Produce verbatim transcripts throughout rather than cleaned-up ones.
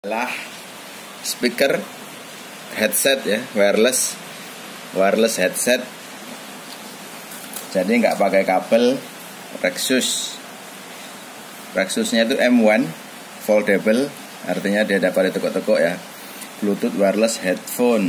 adalah speaker headset ya, wireless wireless headset. Jadi nggak pakai kabel, Rexus. Rexusnya itu M satu, foldable, artinya dia dapat ditekuk-tekuk ya. Bluetooth wireless headphone.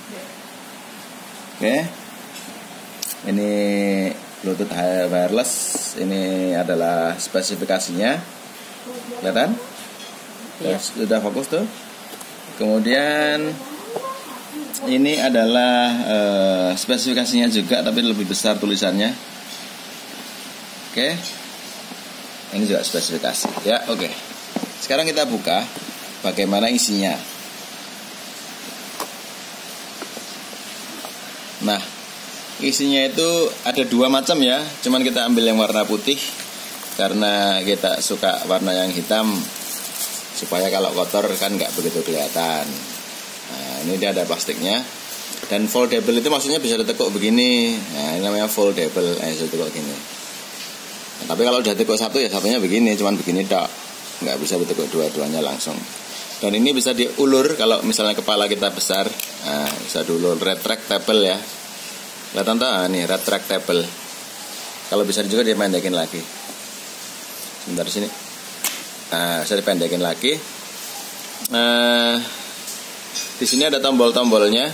Oke. Ini Bluetooth wireless, ini adalah spesifikasinya. Kelihatan? Ya. Sudah fokus tuh. Kemudian ini adalah uh, spesifikasinya juga, tapi lebih besar tulisannya. Oke. Ini juga spesifikasi. Ya, oke. Sekarang kita buka bagaimana isinya. Nah, isinya itu ada dua macam ya. Cuman kita ambil yang warna putih karena kita suka warna yang hitam, supaya kalau kotor kan nggak begitu kelihatan. Nah, ini dia ada plastiknya. Dan foldable itu maksudnya bisa ditekuk begini. Nah, ini namanya foldable. Eh, bisa ditekuk gini. Nah, tapi kalau udah tekuk satu ya satunya begini, cuman begini tok. Nggak bisa ditekuk dua-duanya langsung. Dan ini bisa diulur kalau misalnya kepala kita besar. Nah, bisa diulur, retractable ya. Kelihatan tak? Nah, nih retractable. Kalau bisa juga dipendekin lagi. Sebentar sini. Nah, bisa dipendekin lagi. Nah, di sini ada tombol-tombolnya.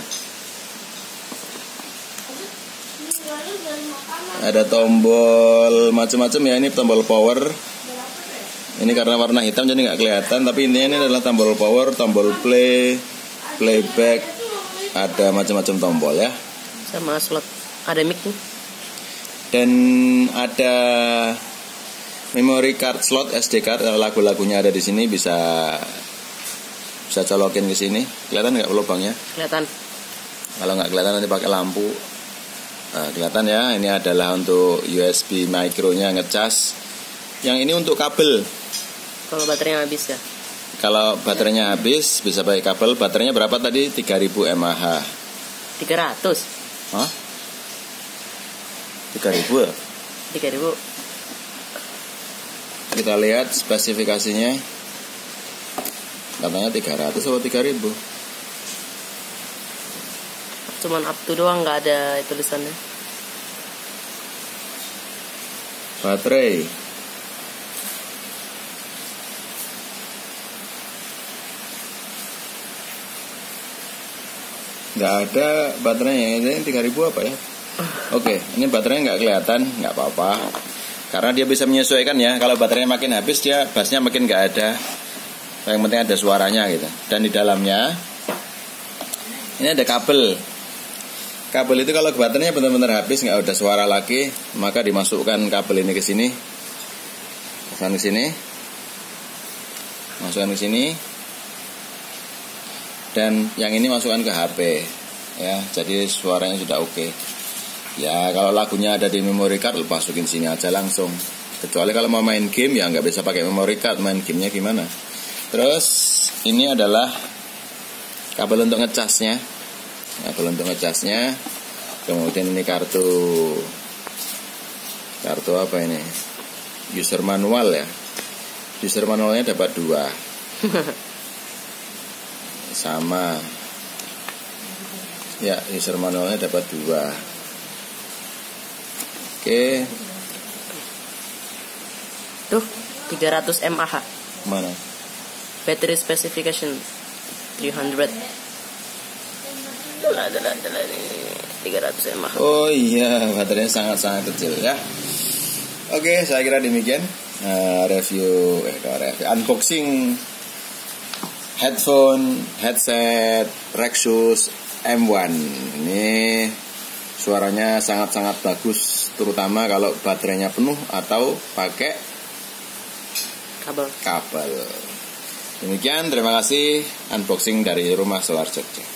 Ada tombol macam-macam ya. Ini tombol power. Ini karena warna hitam jadi nggak kelihatan. Tapi intinya ini adalah tombol power, tombol play, playback. Ada macam-macam tombol ya. Sama slot. Ada mic nih. Dan ada memory card slot, S D card, lagu-lagunya ada di sini, bisa bisa colokin ke sini. Kelihatan nggak lubangnya? Kelihatan. Kalau nggak kelihatan nanti pakai lampu. Nah, kelihatan ya. Ini adalah untuk U S B micro-nya ngecas. Yang ini untuk kabel. Kalau baterainya habis ya? Kalau baterainya habis bisa pakai kabel. Baterainya berapa tadi? tiga ribu mAh. tiga ratus. Hah? tiga ribu ya? tiga ribu. Kita lihat spesifikasinya. Katanya tiga ratus atau tiga ribu. Cuman up to doang, nggak ada tulisannya. Baterai. Nggak ada baterainya. Ini tiga ribu apa ya? Oke, ini baterainya nggak kelihatan, nggak apa-apa. Karena dia bisa menyesuaikan ya. Kalau baterainya makin habis, dia bassnya makin nggak ada. Yang penting ada suaranya gitu. Dan di dalamnya ini ada kabel. Kabel itu kalau baterainya benar-benar habis, nggak ada suara lagi, maka dimasukkan kabel ini ke sini. Masukkan ke sini. Masukkan ke sini. Dan yang ini masukkan ke H P. Ya, jadi suaranya sudah oke. Okay. Ya, kalau lagunya ada di memory card, masukin sini aja langsung. Kecuali kalau mau main game ya nggak bisa pakai memory card, main gamenya gimana. Terus ini adalah kabel untuk ngecasnya. Kabel untuk ngecasnya. Kemudian ini kartu kartu apa ini? User manual ya. User manualnya dapat dua. Sama. Ya, user manualnya dapat dua. Oke. Tuh, tiga ratus mAh. Mana? Battery specification tiga ratus. Adalah, adalah, adalah tiga ratus mAh. Oh iya, baterainya sangat-sangat kecil ya. Oke, saya kira demikian uh, review, eh, review unboxing headphone, headset Rexus M satu. Ini suaranya sangat-sangat bagus, terutama kalau baterainya penuh atau pakai kabel. kabel. Demikian, terima kasih unboxing dari Rumah Solar Jogja.